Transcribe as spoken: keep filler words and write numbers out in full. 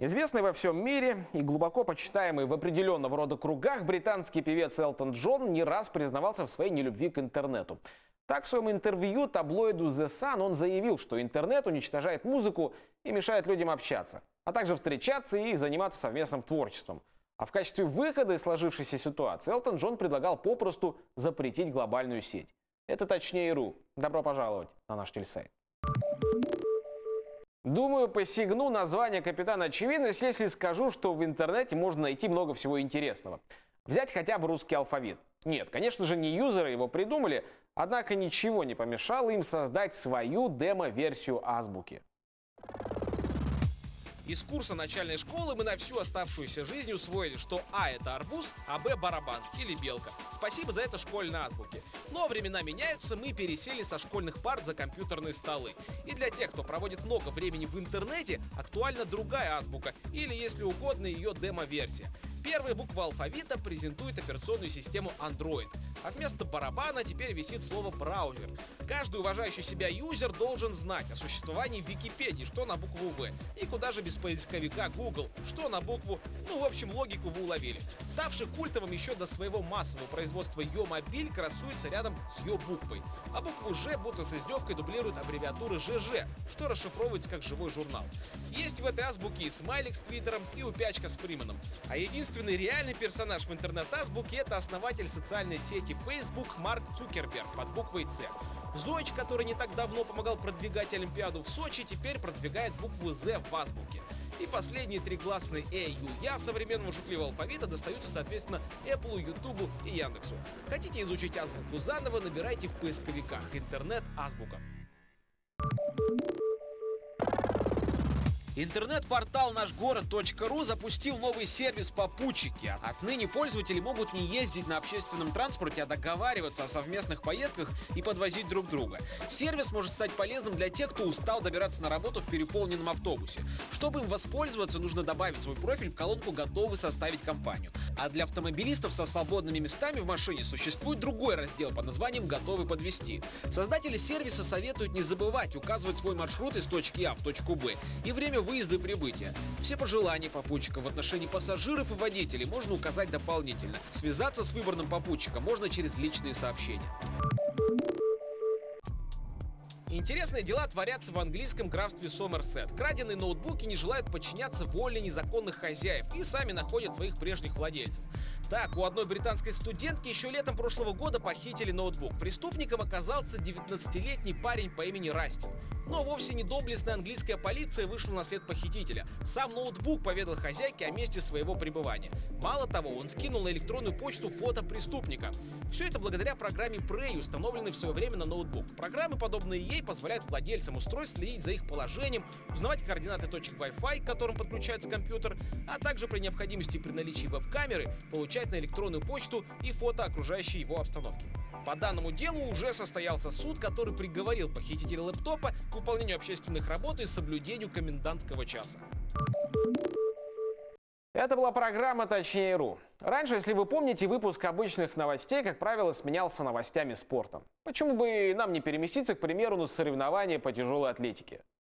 Известный во всем мире и глубоко почитаемый в определенного рода кругах британский певец Элтон Джон не раз признавался в своей нелюбви к интернету. Так, в своем интервью таблоиду The Sun он заявил, что интернет уничтожает музыку и мешает людям общаться, а также встречаться и заниматься совместным творчеством. А в качестве выхода из сложившейся ситуации Элтон Джон предлагал попросту запретить глобальную сеть. Это точнее точка ру. Добро пожаловать на наш телесайт. Думаю, посягну название капитана очевидность, если скажу, что в интернете можно найти много всего интересного. Взять хотя бы русский алфавит. Нет, конечно же, не юзеры его придумали, однако ничего не помешало им создать свою демо-версию азбуки. Из курса начальной школы мы на всю оставшуюся жизнь усвоили, что А – это арбуз, а Б – барабан или белка. Спасибо за это школьной азбуке. Но времена меняются, мы пересели со школьных парт за компьютерные столы. И для тех, кто проводит много времени в интернете, актуальна другая азбука, или, если угодно, ее демо-версия. Первая буква алфавита презентует операционную систему Android, а вместо барабана теперь висит слово «браузер». Каждый уважающий себя юзер должен знать о существовании Википедии, что на букву «В», и куда же без поисковика Google, что на букву, ну, в общем, логику вы уловили. Ставший культовым еще до своего массового производства Йо-мобиль красуется рядом с Йо-буквой, а букву «Ж» будто с издевкой дублируют аббревиатуры «ЖЖ», что расшифровывается как «живой журнал». Есть в этой азбуке и смайлик с твиттером, и упячка с Фрименом. А единственный реальный персонаж в интернет-азбуке — это основатель социальной сети Facebook Марк Цукерберг под буквой «Ц». Зойч, который не так давно помогал продвигать Олимпиаду в Сочи, теперь продвигает букву «З» в азбуке. И последние три гласные «э», «ю», «я» современного шутливого алфавита достаются, соответственно, Apple, YouTube и Яндексу. Хотите изучить азбуку заново, набирайте в поисковиках «Интернет-азбука». Интернет-портал наш город точка ру запустил новый сервис «Попутчики». Отныне пользователи могут не ездить на общественном транспорте, а договариваться о совместных поездках и подвозить друг друга. Сервис может стать полезным для тех, кто устал добираться на работу в переполненном автобусе. Чтобы им воспользоваться, нужно добавить свой профиль в колонку «Готовы составить компанию». А для автомобилистов со свободными местами в машине существует другой раздел под названием «Готовы подвезти». Создатели сервиса советуют не забывать указывать свой маршрут из точки А в точку Б и время выезда и прибытия. Все пожелания попутчиков в отношении пассажиров и водителей можно указать дополнительно. Связаться с выбранным попутчиком можно через личные сообщения. Интересные дела творятся в английском графстве Сомерсет. Краденые ноутбуки не желают подчиняться воле незаконных хозяев и сами находят своих прежних владельцев. Так, у одной британской студентки еще летом прошлого года похитили ноутбук. Преступником оказался девятнадцатилетний парень по имени Расти. Но вовсе не доблестная английская полиция вышла на след похитителя. Сам ноутбук поведал хозяйке о месте своего пребывания. Мало того, он скинул на электронную почту фото преступника. Все это благодаря программе Prey, установленной в свое время на ноутбук. Программы, подобные ей, позволяют владельцам устройств следить за их положением, узнавать координаты точек Wi-Fi, к которым подключается компьютер, а также при необходимости и при наличии веб-камеры получать на электронную почту и фото окружающей его обстановки. По данному делу уже состоялся суд, который приговорил похитителя лэптопа к выполнению общественных работ и соблюдению комендантского часа. Это была программа «Точнее точка ру». Раньше, если вы помните, выпуск обычных новостей, как правило, сменялся новостями спорта. Почему бы нам не переместиться, к примеру, на соревнования по тяжелой атлетике?